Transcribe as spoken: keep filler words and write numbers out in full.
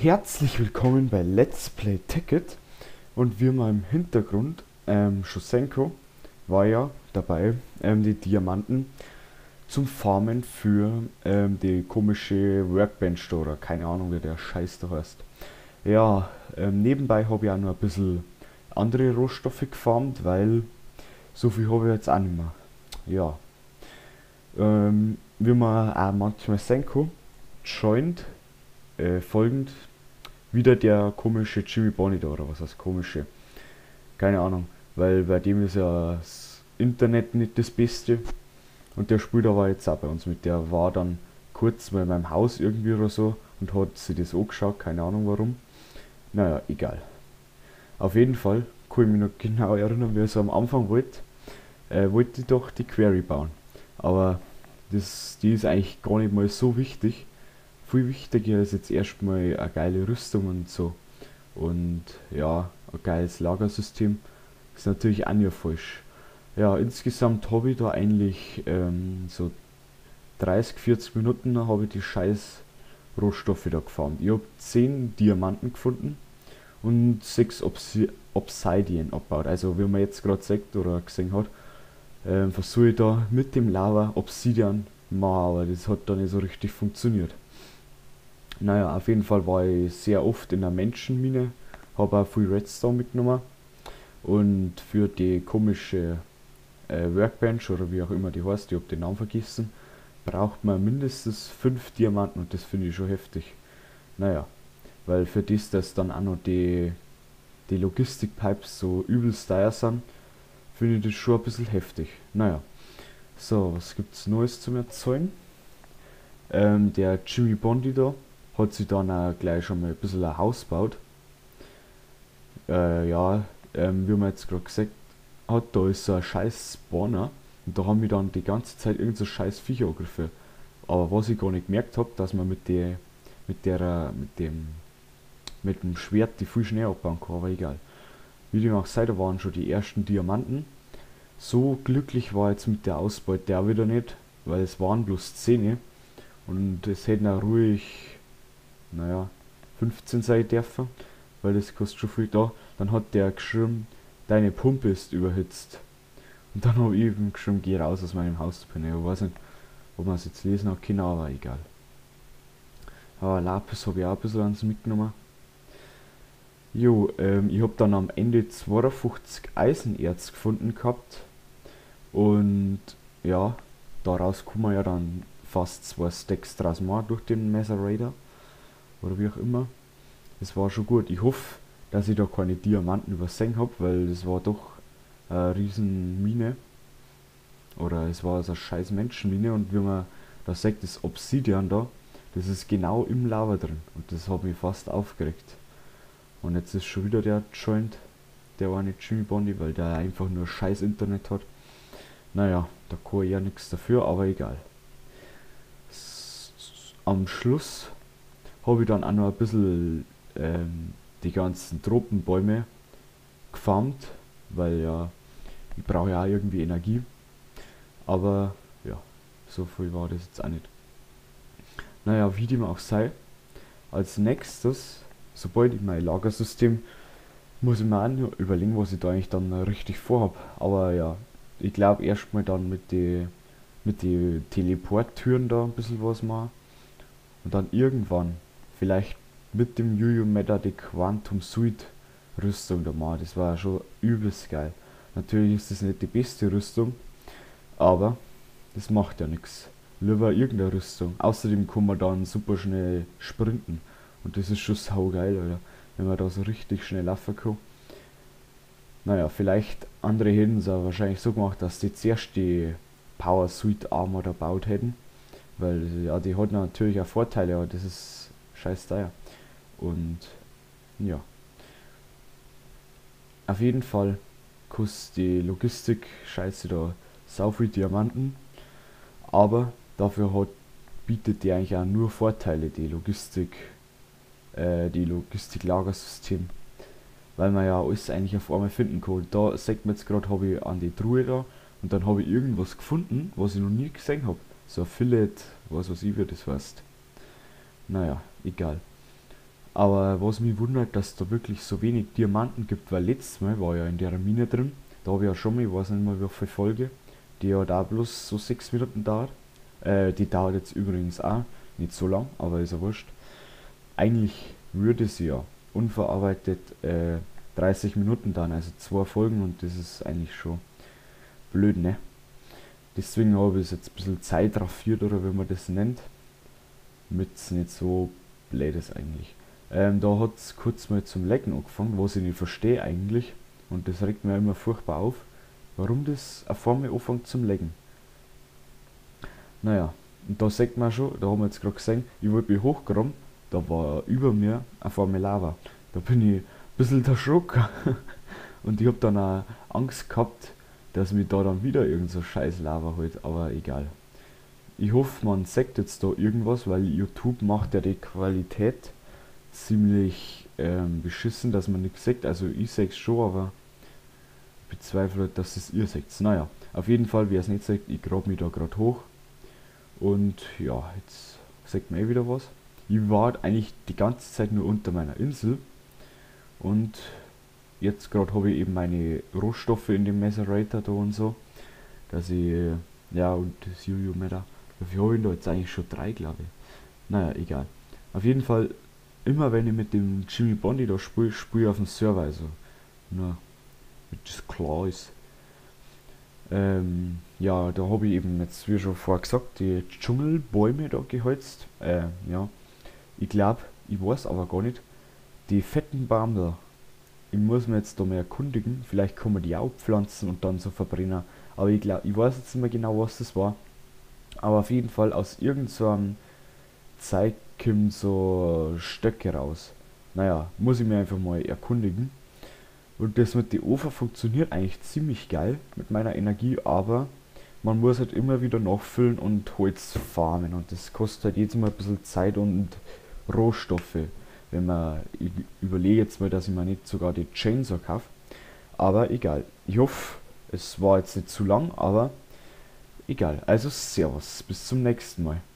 Herzlich willkommen bei Let's Play Ticket und wie man im Hintergrund, ähm, Schusenko war ja dabei, ähm, die Diamanten zum Farmen für ähm, die komische Workbench da, oder keine Ahnung wie der Scheiß da heißt. Ja, ähm, nebenbei habe ich auch noch ein bisschen andere Rohstoffe gefarmt, weil so viel habe ich jetzt auch nicht mehr. Ja, ähm, wie man auch manchmal sehen kann, joint äh, folgend wieder der komische Jimmy Bonnie da, oder was heißt komische? Keine Ahnung, weil bei dem ist ja das Internet nicht das Beste und der spielt aber jetzt auch bei uns mit. Der war dann kurz bei meinem Haus irgendwie oder so und hat sich das angeschaut, keine Ahnung warum. Naja, egal. Auf jeden Fall kann ich mich noch genau erinnern, wie ich so am Anfang wollte, äh, wollte ich doch die Query bauen. Aber das, die ist eigentlich gar nicht mal so wichtig. Viel wichtiger ist jetzt erstmal eine geile Rüstung und so. Und ja, ein geiles Lagersystem ist natürlich auch nicht falsch. Ja, insgesamt habe ich da eigentlich ähm, so dreißig, vierzig Minuten habe ich die scheiß Rohstoffe da gefarmt. Ich habe zehn Diamanten gefunden und sechs Obsi Obsidian abgebaut. Also wie man jetzt gerade sagt oder gesehen hat, ähm, versuche ich da mit dem Lava Obsidian machen, aber das hat da nicht so richtig funktioniert. Naja, auf jeden Fall war ich sehr oft in der Menschenmine, habe auch viel Redstone mitgenommen und für die komische äh, Workbench oder wie auch immer die heißt, ich habe den Namen vergessen, braucht man mindestens fünf Diamanten und das finde ich schon heftig. Naja, weil für das, dass dann auch noch die, die Logistikpipes so übelst teuer sind, finde ich das schon ein bisschen heftig. Naja, so, was gibt's Neues zum Erzählen? Ähm, der Jimmy Bondi da hat sich dann auch gleich schon mal ein bisschen ein Haus gebaut. Äh, ja, ähm, wie man jetzt gerade gesagt hat, da ist so ein scheiß Spawner und da haben wir dann die ganze Zeit irgend so scheiß Viecher angegriffen. Aber was ich gar nicht gemerkt habe, dass man mit der, mit der, äh, mit dem, mit dem Schwert die viel schneller abbauen kann, aber egal. Wie dem auch sei, da waren schon die ersten Diamanten. So glücklich war ich jetzt mit der Ausbeute auch wieder nicht, weil es waren bloß zehn und es hätten auch ruhig, naja, fünfzehn sein dürfen, weil das kostet schon viel da. Dann hat der geschrieben, deine Pumpe ist überhitzt. Und dann habe ich eben geschrieben, geh raus aus meinem Haus. Ich weiß nicht, ob man es jetzt lesen hat können, aber egal. Aber Lapis habe ich auch ein bisschen ans mitgenommen. Jo, ähm, ich habe dann am Ende zweiundfünfzig Eisenerz gefunden gehabt. Und ja, daraus kann man ja dann fast zwei Stacks draus machen durch den Messer Raider. Oder wie auch immer. Das war schon gut. Ich hoffe, dass ich da keine Diamanten übersehen habe, weil das war doch eine riesen Mine. Oder es war so eine scheiß Menschenmine und wie man da sagt, das Obsidian da, das ist genau im Lava drin. Und das hat mich fast aufgeregt. Und jetzt ist schon wieder der Joint, der war nicht Jimmy Bondi, weil der einfach nur scheiß Internet hat. Naja, da kann ich ja nichts dafür, aber egal. S am Schluss habe ich dann auch noch ein bisschen ähm, die ganzen Tropenbäume gefarmt, weil ja, ich brauche ja auch irgendwie Energie. Aber ja, so viel war das jetzt auch nicht. Naja, wie dem auch sei, als nächstes, sobald ich mein Lagersystem, muss ich mir auch noch überlegen, was ich da eigentlich dann richtig vorhab. Aber ja, ich glaube erstmal dann mit den mit die Teleporttüren da ein bisschen was machen. Und dann irgendwann, vielleicht mit dem Yu-Yu Meta die Quantum Suit Rüstung da mal. Das war schon übelst geil. Natürlich ist das nicht die beste Rüstung, aber das macht ja nichts. Lieber irgendeine Rüstung. Außerdem kann man dann super schnell sprinten. Und das ist schon saugeil, Alter. Wenn man da so richtig schnell laufen kann. Naja, vielleicht andere hätten es auch wahrscheinlich so gemacht, dass die zuerst die Power Suit Armor da baut hätten. Weil ja, die hat natürlich auch Vorteile, aber das ist scheiß teuer. Und ja. Auf jeden Fall kostet die Logistik scheiße da sau viel Diamanten. Aber dafür hat, bietet die eigentlich auch nur Vorteile, die Logistik, äh, die Logistik-Lagersystem. Weil man ja alles eigentlich auf einmal finden kann. Da sagt man jetzt gerade, habe ich an die Truhe da und dann habe ich irgendwas gefunden, was ich noch nie gesehen habe. So ein Fillet, was weiß ich, wie das heißt. Naja, egal. Aber was mich wundert, dass da wirklich so wenig Diamanten gibt, weil letztes Mal war ja in der Mine drin, da habe ich ja schon mal, ich weiß nicht mehr wie viel Folge, die hat auch bloß so sechs Minuten dauert. Äh, die dauert jetzt übrigens auch nicht so lang, aber ist ja wurscht. Eigentlich würde sie ja unverarbeitet äh, dreißig Minuten dauern, also zwei Folgen und das ist eigentlich schon blöd, ne? Deswegen habe ich es jetzt ein bisschen zeitraffiert oder wie man das nennt, damit es nicht so blöd ist eigentlich. Ähm, da hat es kurz mal zum Lecken angefangen, was ich nicht verstehe eigentlich. Und das regt mir immer furchtbar auf, warum das auf einmal anfängt zum Lecken. Naja, und da sieht man schon, da haben wir jetzt gerade gesehen, ich wollte mich hochgraben, da war über mir auf einmal Lava. Da bin ich ein bisschen erschrocken. Und ich habe dann auch Angst gehabt, dass mich da dann wieder irgend so scheiß Lava holt, aber egal. Ich hoffe, man sagt jetzt da irgendwas, weil YouTube macht ja die Qualität ziemlich ähm, beschissen, dass man nichts sagt. Also ich sag's schon, aber ich bezweifle, dass es ihr sagt. Naja, auf jeden Fall, wer es nicht sagt, ich grab mich da gerade hoch. Und ja, jetzt sagt man eh wieder was. Ich war eigentlich die ganze Zeit nur unter meiner Insel. Und jetzt gerade habe ich eben meine Rohstoffe in dem Macerator da und so. Dass ich, äh, ja, und das Jojo-Meter. Wie habe ich da jetzt eigentlich schon drei, glaube ich. Naja, egal. Auf jeden Fall, immer wenn ich mit dem Jimmy Bondi da spiele, spiele ich auf dem Server, also. Nur, damit das klar ist. Ähm, ja, da habe ich eben jetzt, wie schon vorher gesagt, die Dschungelbäume da geholzt. Äh, ja. Ich glaube, ich weiß aber gar nicht. Die fetten Bäume, ich muss mir jetzt da mal erkundigen. Vielleicht kann man die auch pflanzen und dann so verbrennen. Aber ich glaube, ich weiß jetzt nicht mehr genau, was das war. Aber auf jeden Fall aus irgendeinem so Zeug kommen so Stöcke raus. Naja, muss ich mir einfach mal erkundigen. Und das mit dem Ofen funktioniert eigentlich ziemlich geil mit meiner Energie, aber man muss halt immer wieder nachfüllen und Holz farmen. Und das kostet halt jedes Mal ein bisschen Zeit und Rohstoffe. Wenn man, ich überlege jetzt mal, dass ich mir nicht sogar die Chainsaw kaufe. Aber egal. Ich hoffe, es war jetzt nicht zu lang, aber egal. Also Servus, bis zum nächsten Mal.